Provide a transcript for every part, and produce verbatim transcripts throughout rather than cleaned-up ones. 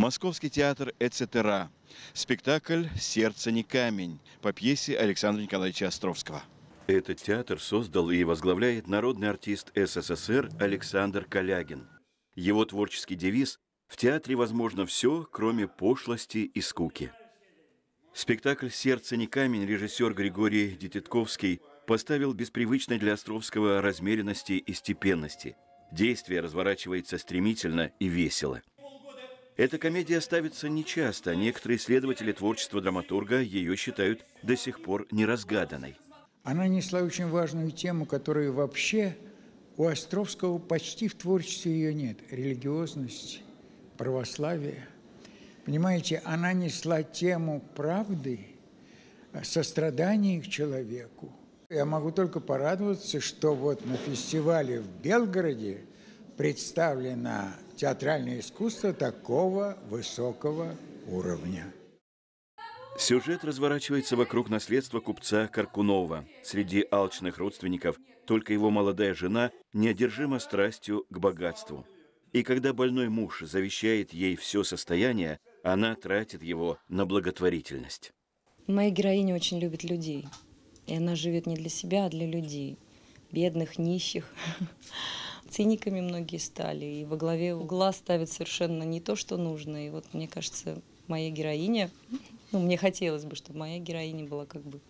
Московский театр «Эцетера». Спектакль «Сердце не камень» по пьесе Александра Николаевича Островского. Этот театр создал и возглавляет народный артист СССР Александр Калягин. Его творческий девиз «В театре возможно все, кроме пошлости и скуки». Спектакль «Сердце не камень» режиссер Григорий Дитятковский поставил без привычной для Островского размеренности и степенности. Действие разворачивается стремительно и весело. Эта комедия ставится нечасто, некоторые исследователи творчества драматурга ее считают до сих пор неразгаданной. Она несла очень важную тему, которую вообще у Островского почти в творчестве ее нет. Религиозность, православие. Понимаете, она несла тему правды, сострадания к человеку. Я могу только порадоваться, что вот на фестивале в Белгороде представлено театральное искусство такого высокого уровня. Сюжет разворачивается вокруг наследства купца Каркунова. Среди алчных родственников только его молодая жена неодержима страстью к богатству. И когда больной муж завещает ей все состояние, она тратит его на благотворительность. Моя героиня очень любит людей. И она живет не для себя, а для людей. Бедных, нищих. Циниками многие стали. И во главе угла ставят совершенно не то, что нужно. И вот мне кажется, моя героиня... Ну, мне хотелось бы, чтобы моя героиня была как бы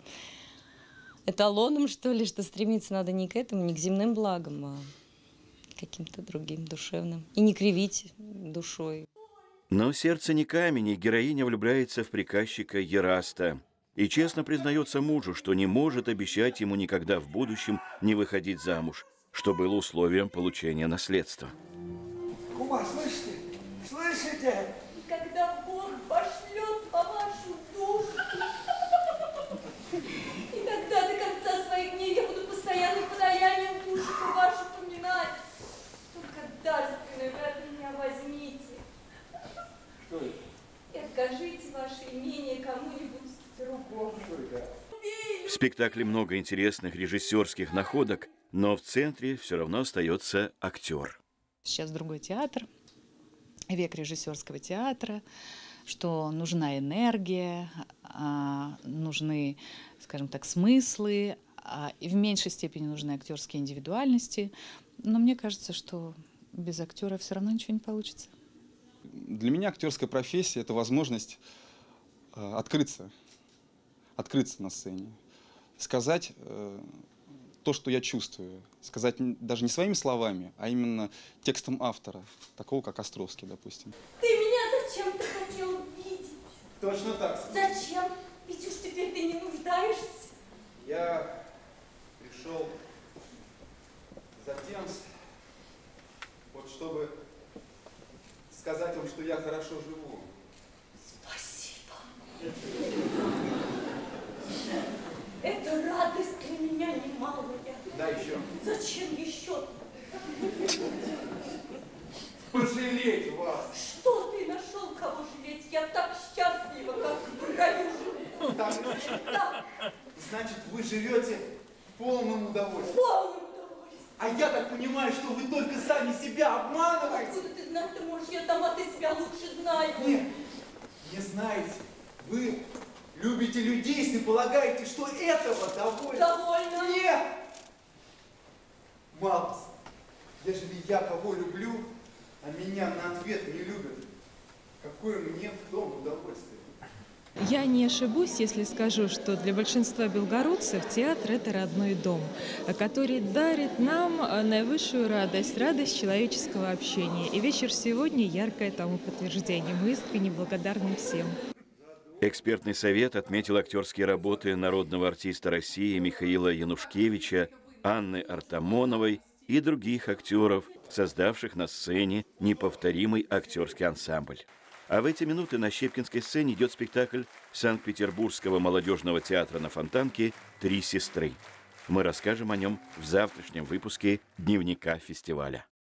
эталоном, что ли, что стремиться надо не к этому, не к земным благам, а к каким-то другим, душевным. И не кривить душой. Но сердце не камень, и героиня влюбляется в приказчика Ераста. И честно признается мужу, что не может обещать ему никогда в будущем не выходить замуж, что было условием получения наследства. Кума, слышите? Слышите? Когда Бог пошлет по вашу душу, и тогда до конца своих дней я буду постоянным подаянием душку вашу поминать. Только дарственную вы от меня возьмите. Что это? И откажите ваше имение кому-нибудь другому. В спектакле много интересных режиссерских находок, но в центре все равно остается актер. Сейчас другой театр, век режиссерского театра, что нужна энергия, нужны, скажем так, смыслы, и в меньшей степени нужны актерские индивидуальности. Но мне кажется, что без актера все равно ничего не получится. Для меня актерская профессия – это возможность открыться, открыться на сцене, сказать то, что я чувствую, сказать даже не своими словами, а именно текстом автора, такого как Островский, допустим. Ты меня зачем-то хотел видеть? Точно так. Зачем? Ведь уж теперь ты не нуждаешься. Я пришел за тем, вот чтобы сказать вам, что я хорошо живу. Спасибо. Это радость для меня немалая. Да, еще. Зачем еще? Пожалеть вас. Что ты нашел, кого жалеть? Я так счастлива, как в раю живу. Так, Да, значит, вы живете в полном удовольствии. полным удовольствием. А я так понимаю, что вы только сами себя обманываете. Откуда ты знать-то можешь? Я сама-то себя лучше знаю. Нет, не знаете. Вы любите людей, если полагаете, что этого довольно. Довольно. Нет! Мало. Ежели я кого люблю, а меня на ответ не любят, какое мне в том удовольствие? Я не ошибусь, если скажу, что для большинства белгородцев театр – это родной дом, который дарит нам наивысшую радость, радость человеческого общения. И вечер сегодня – яркое тому подтверждение. Мы искренне благодарны всем. Экспертный совет отметил актерские работы народного артиста России Михаила Янушкевича, Анны Артамоновой и других актеров, создавших на сцене неповторимый актерский ансамбль. А в эти минуты на Щепкинской сцене идет спектакль Санкт-Петербургского молодежного театра на Фонтанке «Три сестры». Мы расскажем о нем в завтрашнем выпуске «Дневника фестиваля».